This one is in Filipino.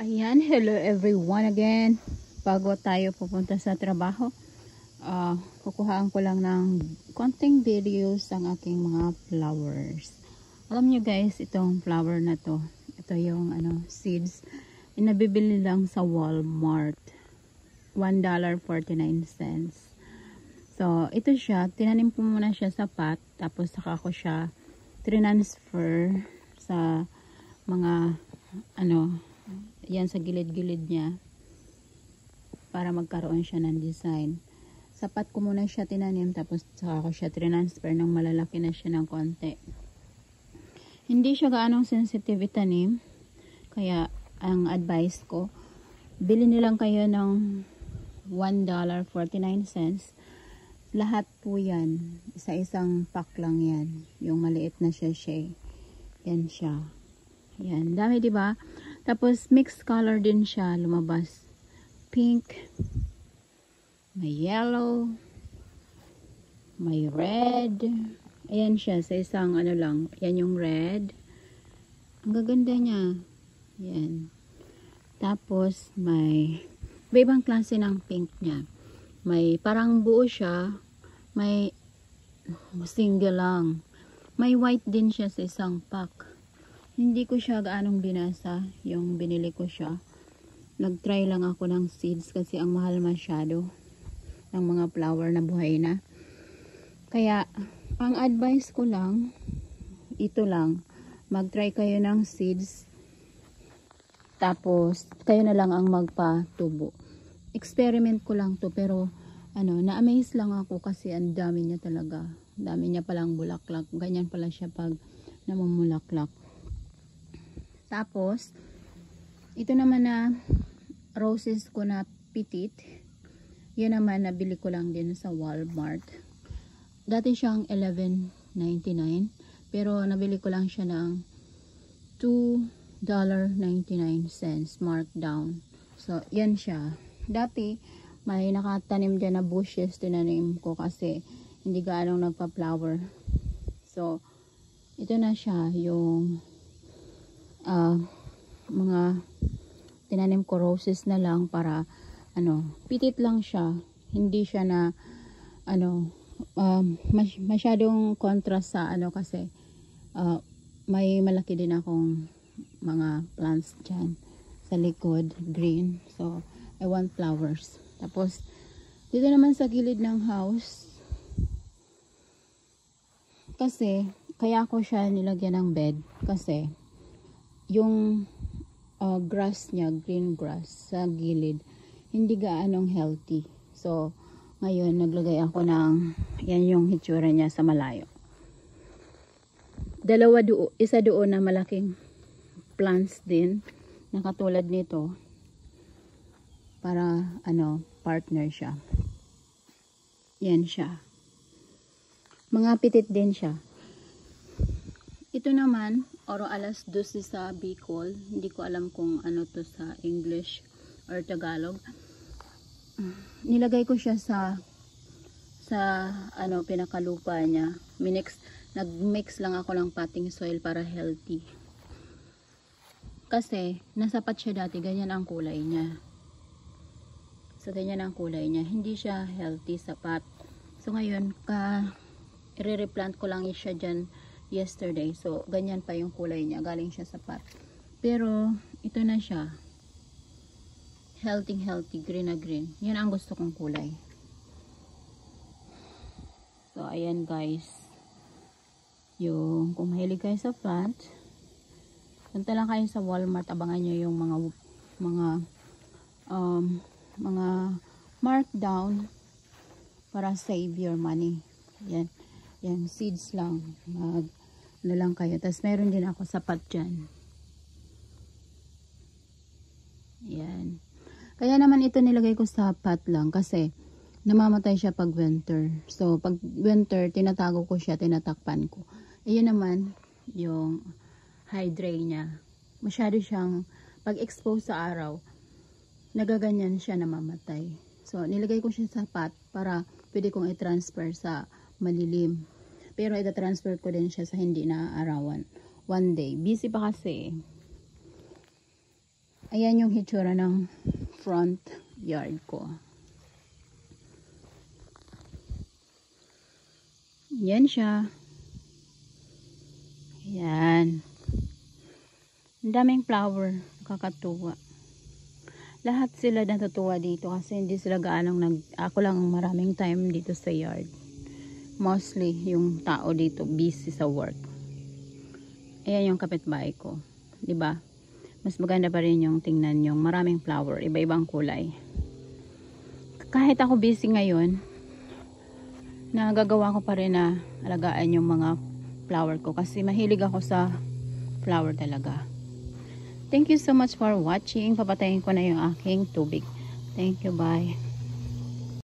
Ayan, hello everyone again. Bago tayo pupunta sa trabaho, kukuhaan ko lang ng konting videos ang aking mga flowers. Alam nyo guys, itong flower na to, ito yung seeds, nabibili lang sa Walmart. $1.49. So, ito siya, tinanim ko muna siya sa pot, tapos saka ko siya transfer sa mga yan sa gilid-gilid niya para magkaroon siya ng design. Sapat ko muna siya tinanim, tapos saka ko siya transfer ng malalaki na siya ng konti. Hindi siya gaanong sensitive itanim, kaya ang advice ko, bili nilang kayo ng $1.49. Lahat po yan, isa-isang pack lang yan, yung maliit na siya. Yan siya. Yan, dami diba? Tapos mixed color din siya lumabas. Pink, may yellow, may red. Ayan siya sa isang lang. Yan yung red. Ang gaganda niya. Yan. Tapos may ibang klase ng pink niya. May parang buo siya. May single lang. May white din siya sa isang pack. Hindi ko siya gaanong binasa yung binili ko siya. Nag-try lang ako ng seeds kasi ang mahal masyado ng mga flower na buhay na. Kaya, ang advice ko lang, ito lang. Mag-try kayo ng seeds. Tapos, kayo na lang ang magpatubo. Experiment ko lang to, pero na-amaze lang ako kasi ang dami niya talaga. Dami niya palang bulaklak. Ganyan pala siya pag namumulaklak. Tapos, ito naman na roses ko na petit. Yan naman, nabili ko lang din sa Walmart. Dati siyang $11.99. Pero, nabili ko lang siya ng $2.99 markdown. So, yan siya. Dati, may nakatanim dyan na bushes. Tinanim ko kasi hindi gaanong nagpa-flower. So, ito na siya, yung mga tinanim ko roses na lang para pitit lang siya, hindi siya na masyadong contrast sa kasi may malaki din akong mga plants dyan sa likod, green, so I want flowers. Tapos dito naman sa gilid ng house, kasi kaya ko siya nilagyan ng bed kasi yung grass niya, green grass sa gilid, hindi gaanong healthy. So, ngayon naglagay ako ng, yan yung hitsura niya sa malayo. Isa doon na malaking plants din, na katulad nito, para partner siya. Yan siya. Mga pitit din siya. Ito naman, Oro alas 12 sa Bicol. Hindi ko alam kung ano to sa English or Tagalog. Nilagay ko siya sa pinakalupa niya. Nag-mix lang ako ng potting soil para healthy. Kasi nasapat siya dati, ganyan ang kulay niya. So ganyan ang kulay niya. Hindi siya healthy sa pot. So ngayon, i-replant ko lang siya dyan yesterday. So, ganyan pa yung kulay niya. Galing siya sa pot. Pero, ito na siya. Healthy, green na green. Yan ang gusto kong kulay. So, ayan guys. Kung mahilig kayo sa plant, punta lang kayo sa Walmart. Abangan nyo yung mga markdown para save your money. Yan. Yan, seeds lang. Lang kayo. Tapos meron din ako sapat dyan. Yan. Kaya naman ito nilagay ko sa pot lang kasi namamatay siya pag winter. So, pag winter, tinatago ko siya, tinatakpan ko. Ayun naman, yung hydrate niya. Masyado siyang, pag expose sa araw, nagaganyan siya, namamatay. So, nilagay ko siya sa pot para pwede kong i-transfer sa malilim. Pero ita-transfer ko din siya sa hindi na arawan. One day. Busy pa kasi. Ayan yung hitsura ng front yard ko. Yan siya. Yan. Ang daming flower. Nakakatuwa. Lahat sila natutuwa dito kasi hindi sila ako lang ang maraming time dito sa yard. Mostly yung tao dito busy sa work. Ayan yung kapitbahay ko. 'Di ba? Mas maganda pa rin yung tingnan yung maraming flower, iba-ibang kulay. Kahit ako busy ngayon, nagagawa ko pa rin na alagaan yung mga flower ko kasi mahilig ako sa flower talaga. Thank you so much for watching. Papatayin ko na yung aking tubig. Thank you, bye.